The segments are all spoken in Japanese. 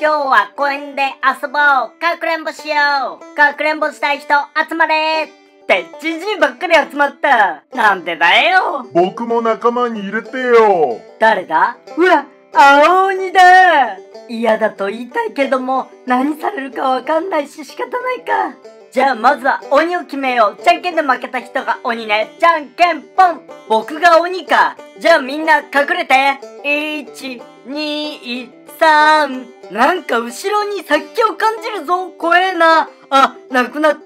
今日は公園で遊ぼう。かくれんぼしよう。かくれんぼしたい人集まれってじじいばっかり集まった。なんでだよ。 僕も仲間に入れてよ。 誰だ？うわ、青鬼だ。嫌だと言いたいけども、何されるかわかんないし仕方ないか。じゃあまずは鬼を決めよう。じゃんけんで負けた人が鬼ね。じゃんけんぽん。僕が鬼か。じゃあみんな隠れて。1、2、3。なんか後ろに殺気を感じるぞ。怖えな。あ、なくなった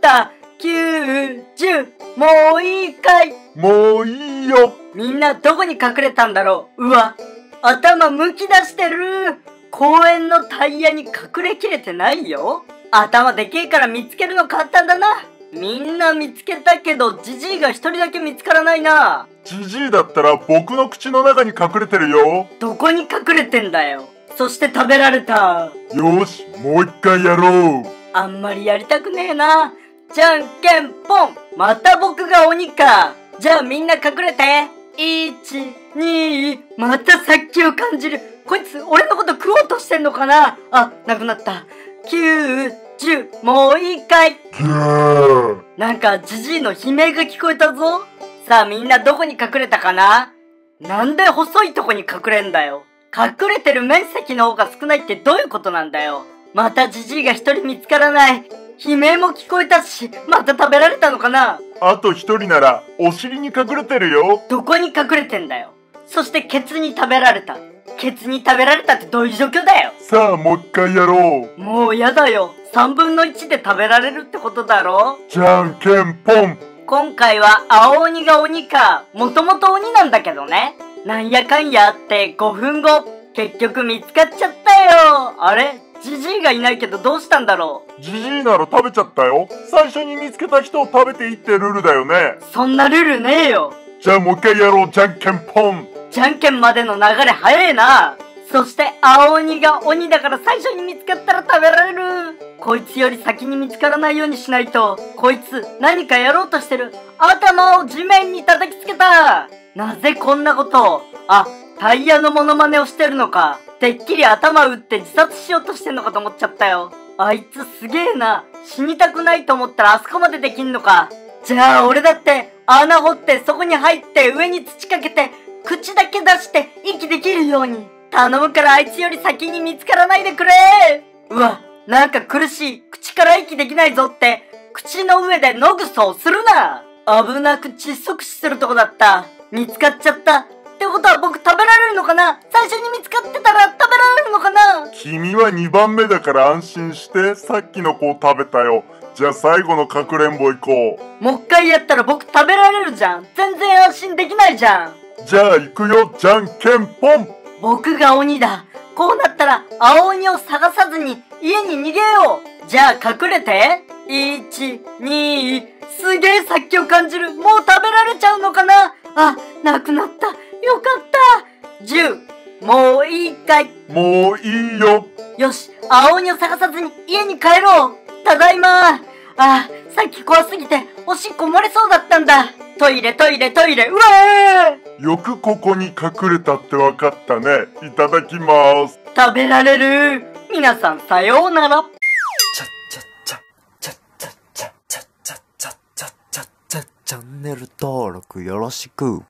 。9、10。もういいかい？ もういいよ。 みんなどこに隠れたんだろう。うわ、頭むき出してる。公園のタイヤに隠れきれてないよ。頭でけえから見つけるの簡単だな。みんな見つけたけど、ジジイが一人だけ見つからないな。 ジジイだったら僕の口の中に隠れてるよ。 どこに隠れてんだよ。そして食べられた。 よし、もう一回やろう。 あんまりやりたくねえな。じゃんけんぽん。また僕が鬼か。じゃあみんな隠れて。1、2、また殺気を感じる。こいつ俺のこと食おうとしてんのかな。あ、なくなった。9、10、もういいかい？なんかジジイの悲鳴が聞こえたぞ。さあみんなどこに隠れたかな？なんで細いとこに隠れんだよ。隠れてる面積の方が少ないってどういうことなんだよ。またジジイが一人見つからない。悲鳴も聞こえたし、また食べられたのかな？ あと一人ならお尻に隠れてるよ。 どこに隠れてんだよ。そしてケツに食べられた。ケツに食べられたってどういう状況だよ。 さあもう一回やろう。 もうやだよ。3分の1で食べられるってことだろ。 じゃんけんぽん。 今回は青鬼が鬼か。もともと鬼なんだけどね。なんやかんやあって5分後、結局見つかっちゃったよ。あれ？ジジイがいないけどどうしたんだろう。 ジジイなら食べちゃったよ。最初に見つけた人を食べていいってルールだよね。 そんなルールねえよ。 じゃあもう一回やろう。じゃんけんぽん。 じゃんけんまでの流れ早えな。そして青鬼が鬼だから最初に見つかったら食べられる。こいつより先に見つからないようにしないと。こいつ何かやろうとしてる。頭を地面に叩きつけた。なぜこんなことを。あ、タイヤのモノマネをしてるのか。てっきり頭打って自殺しようとしてんのかと思っちゃったよ。あいつすげえな。死にたくないと思ったらあそこまでできんのか。じゃあ俺だって穴掘ってそこに入って上に土かけて口だけ出して息できるように。頼むからあいつより先に見つからないでくれ。うわ、なんか苦しい。口から息できないぞって。口の上で野ぐそをするな。危なく窒息死するとこだった。見つかっちゃった。ってことは僕食べられるのかな？最初に見つかってたら食べられるのかな？ 君は2番目だから安心して。さっきの子を食べたよ。じゃあ最後のかくれんぼ行こう。 もう一回やったら僕食べられるじゃん。全然安心できないじゃん。 じゃあ行くよ。じゃんけんぽん。 僕が鬼だ。こうなったら青鬼を探さずに家に逃げよう。じゃあ隠れて。1、2、すげえ殺気を感じる。もう食べられちゃうのかな。あ、なくなった。よかった。10、もういいかい？ もういいよ。 よし、青鬼を探さずに家に帰ろう。ただいま。あ、さっき怖すぎておしっこ漏れそうだったんだ。トイレトイレトイレ。うわー！ よくここに隠れたってわかったね。いただきます。 食べられる。皆さんさようなら。 チャンネル登録よろしく。